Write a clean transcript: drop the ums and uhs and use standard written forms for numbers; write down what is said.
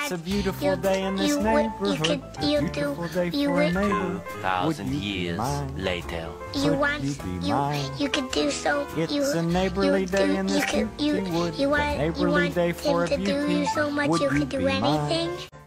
It's a beautiful day in this neighborhood. Beautiful day for a neighbor. 1,000 years later. You could do so. It's a neighborly day in this beauty wood. A neighborly day for a him to do you so much you could do anything.